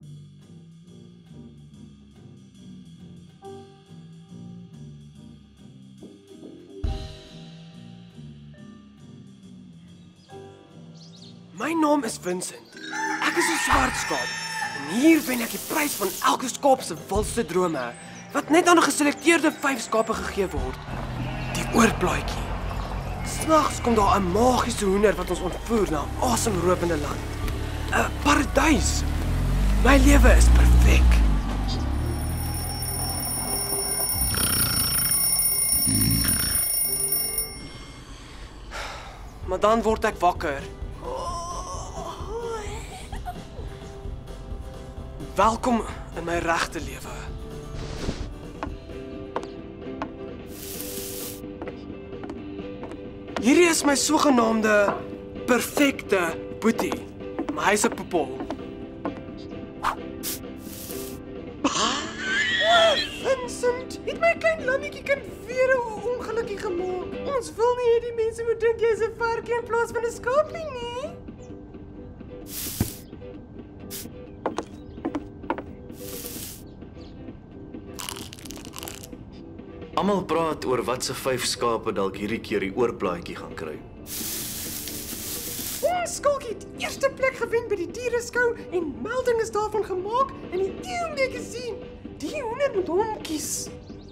My naam is Vincent. Ek is 'n swart skaap. En hier wen ek die prys van elke skaap se wildste drome, wat net aan 'n geselekteerde 5 skape gegee word. Die oorplaatjie. Snags kom daar 'n magiese hoender wat ons ontvoer na 'n asemrowende land. 'n Paradys. My lewe is perfek. Maar dan word ek wakker. Welkom in my regte lewe. Hierdie is my sogenaamde perfekte boetie. Maar hy's 'n poepel. Vincent, het my klein lammetjie kind weer 'n ongelukkie gemaak. Ons wil nie hê die mense moet dink jy's 'n varkie in plaas van 'n skaapie nie. Almal praat oor wat se 5 skape dalk hierdie keer die oorplaatjie gaan kry. Ons skalkie het eerste plek gewen by die diereskou en melding is daarvan gemaak in die EMB gesien. Die hoender moet hom kies.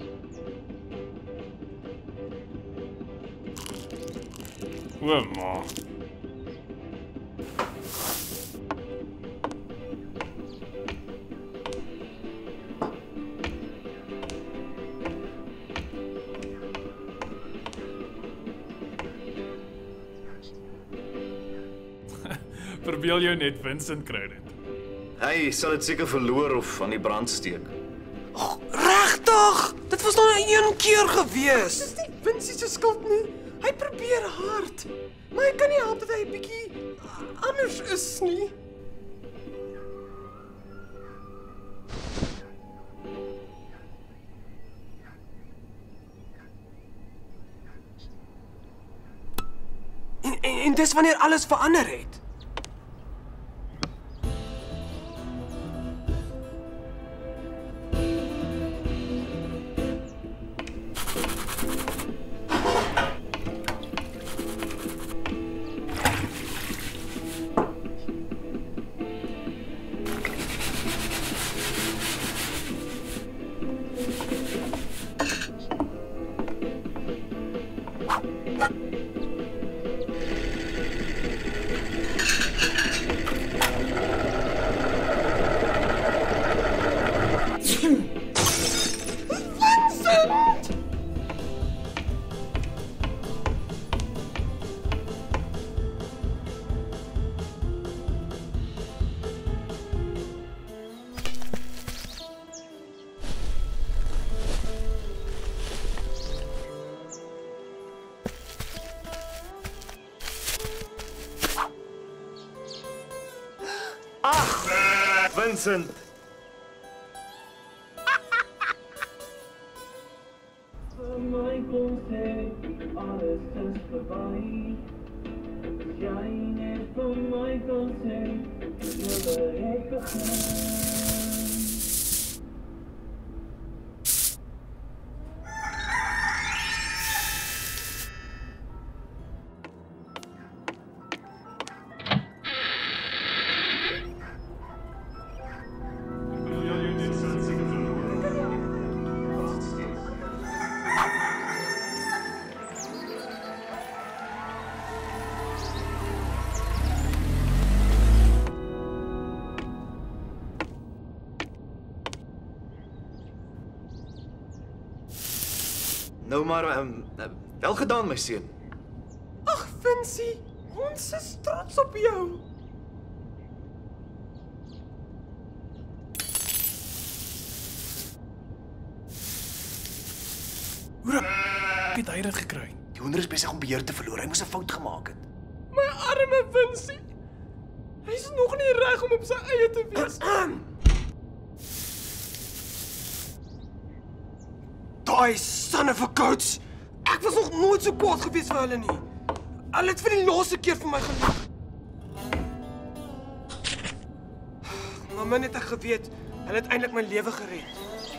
Ma. Verbeel jou net Vincent kry dit. Hy sal dit seker verloor of aan die brand steek. Regtig? Dit was nog net 1 keer gewees. Dis nie Vincent se skuld nie. Hy probeer hard. Maar hy kan nie help dat hy 'n bietjie anders is nie. En dis wanneer alles verander het. Vincent. Nou maar, wel gedaan my seun. Ag, Vincie, ons is trots op jou. Hoe het hy dit gekry? Die hoender is besig om beheer te verloor. Hy moes 'n fout gemaak het. My arme Vincie. Hy's nog nie reg om op sy eie te wees. Daai son of a coach. Ek was nog nooit so kwaad gewees vir hulle nie. Hulle het vir die laaste keer vir my gelieg. Maar min het ek geweet, hulle het eintlik my lewe gered.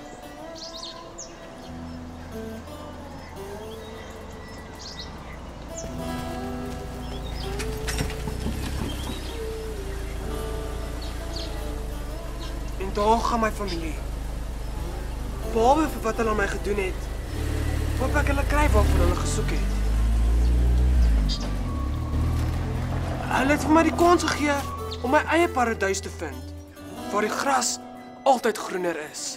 En daar gaan my familie. Behalwe vir wat hulle aan my gedoen het, hoop ek hulle kry waarvoor hulle gesoek het. Hulle het vir my die kans gegee om my eie paradys te vind, waar die gras altyd groener is.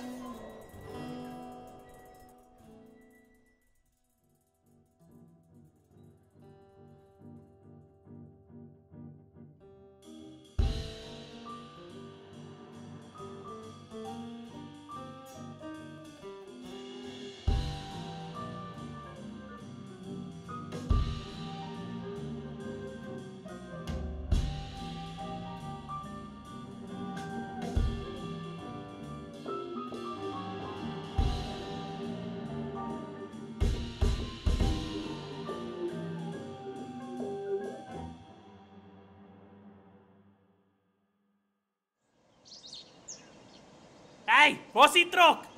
Hey, waar's die trok?